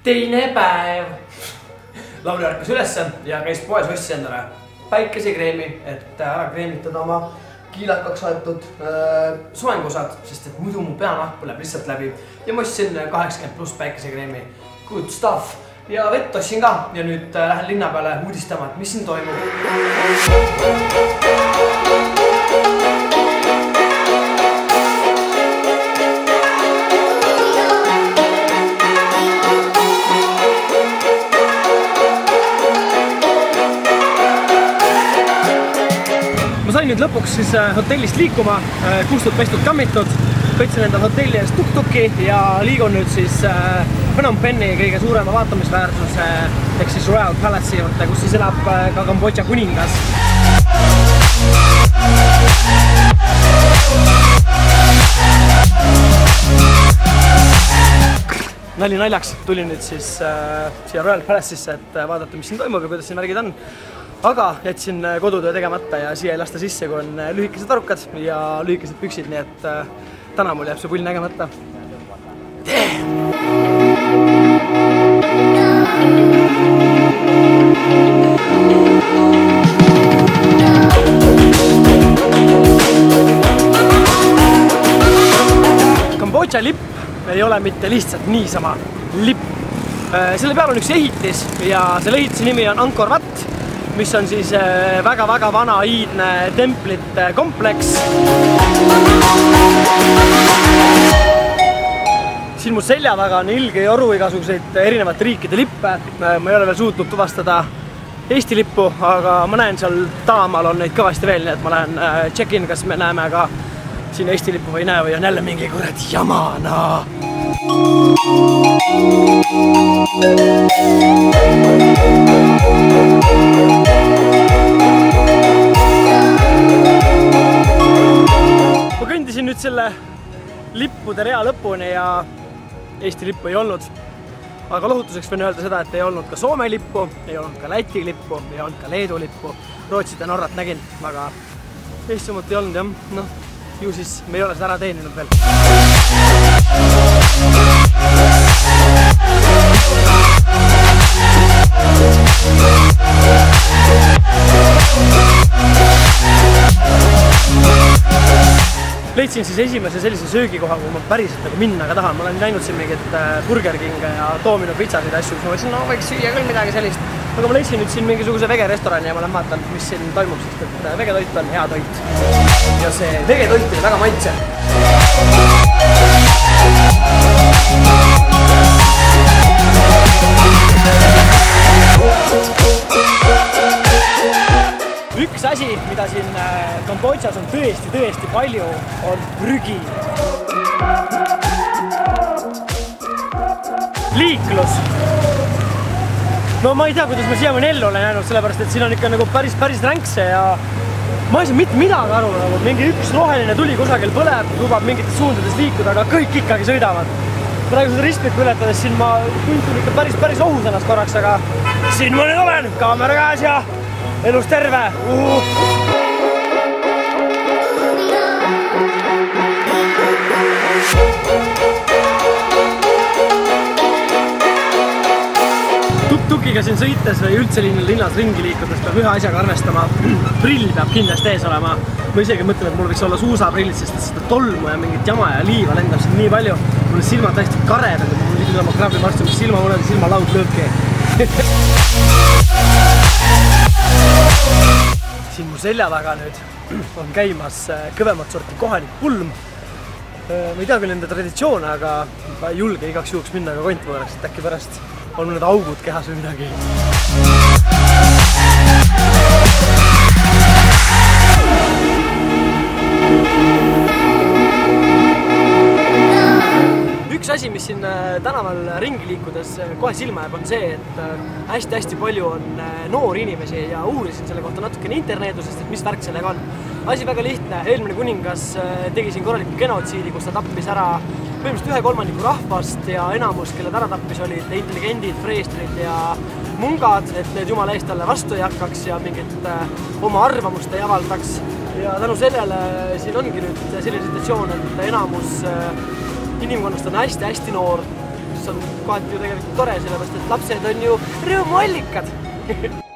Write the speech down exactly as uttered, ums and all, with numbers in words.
Teine päev. Lauri ärkas ülesse ja käis poes ostis endale päikesekreemi, et ära kreemitada oma kiilakaks aetud äh, soengusad, sest et muidu mu peanahk põleb lihtsalt läbi. Ja ma ostsin kaheksakümmend pluss päikesekreemi. Good stuff. Ja vett ostsin ka ja nüüd äh, lähen linna peale uudistama, et mis siin toimub. Ma sain nüüd lõpuks siis hotellist liikuma, kustud pestud kammitud, võtsin endal hotelli eest tuk-tuki ja liigun nüüd siis Phnom Penhi kõige suurema vaatamisväärsuse ehk siis Royal Palace'i juurde, kus siis elab ka Kambodža kuningas. Nali naljaks tulin nüüd siis siia Royal Palace'isse, et vaadata, mis siin toimub ja kuidas siin värgid on. Aga jätsin kodutöö tegemata ja siia ei lasta sisse, kui on lühikesed varrukad ja lühikesed püksid, nii et täna mul jääb see pull nägemata. Kambodža lipp ei ole mitte lihtsalt niisama lipp. Selle peal on üks ehitis ja selle ehitise nimi on Angkor Wat, mis on siis väga-väga vana iidne templite kompleks. Siin mu selja taga on ilge joru igasuguseid erinevate riikide lippe. Ma ei ole veel suutnud tuvastada Eesti lippu, aga ma näen seal taamal on neid kõvasti veel, nii et ma lähen check-in, kas me näeme ka siin Eesti lippu või ei näe või on jälle mingi kurat jamana. Ma kõndisin nüüd selle lippude rea lõpuni ja Eesti lippu ei olnud. Aga lohutuseks võin öelda seda, et ei olnud ka Soome lippu, ei olnud ka Läti lippu, ei olnud ka Leedu lippu. Rootsit ja Norrat nägin, aga Eesti omalt ei olnud jah. Noh, ju siis me ei ole seda ära teeninud veel. Leidsin siis esimese sellise söögikoha, kui ma päriselt nagu minna ka tahan. Ma olen näinud siin mingit Burger Kinga ja Domino pitsasid asju, kus ma võtsin, no võiks süüa küll midagi sellist. Aga ma leidsin nüüd siin mingisuguse vegerestorani ja ma olen vaatan, mis siin toimub, sest et vegetoit on hea toit. Ja see vegetoit oli väga maitsev. Üks asi, mida siin Kambodžas on tõesti, tõesti palju, on prügi. Liiklus. No ma ei tea, kuidas ma siiamaani ellu olen jäänud, sellepärast, et siin on ikka nagu päris, päris ränkse ja ma ei saa mitte midagi aru, nagu mingi üks roheline tuli kusagil põleb, lubab mingites suundades liikuda, aga kõik ikkagi sõidavad. Praegu seda ristmikku ületades siin ma tundsin ikka päris, päris ohus ennast korraks, aga siin ma nüüd olen, kaamera käes ja elus terve! Uh. Tuk-tukiga siin sõites või üldse linnas ringi liikudes peab ühe asjaga arvestama. Prill peab kindlasti ees olema. Ma isegi mõtlen, et mul võiks olla suusaprillid, sest seda tolmu ja mingit jama ja liiva lendab siin nii palju. Mul on silmad täiesti kared, aga mul on oma krabbi marstu, mis silma mul on silma laud lõõbki. Siin mu selja taga nüüd on käimas kõvemat sorti kohalik pulm. Ma ei tea küll nende traditsioone, aga ma ei julge igaks juhuks minna ka kontvõõraks, et äkki pärast on need augud kehas või midagi. Üks asi, mis siin tänaval ringi liikudes kohe silma jääb, on see, et hästi-hästi palju on noori inimesi ja uurisin selle kohta natukene interneedusest, et mis värk sellega on. Asi väga lihtne, eelmine kuningas tegi siin korraliku genotsiidi, kus ta tappis ära põhimõtteliselt ühe kolmandiku rahvast ja enamus, kelled ära tappis, olid intelligendid, preestrid ja mungad, et need jumala eest talle vastu ei hakkaks ja mingit oma arvamust ei avaldaks. Ja tänu sellele siin ongi nüüd selline situatsioon, et enamus inimkonnast on hästi-hästi noor. mis on kohati ju tegelikult tore, sellepärast et lapsed on ju rõõmuallikad.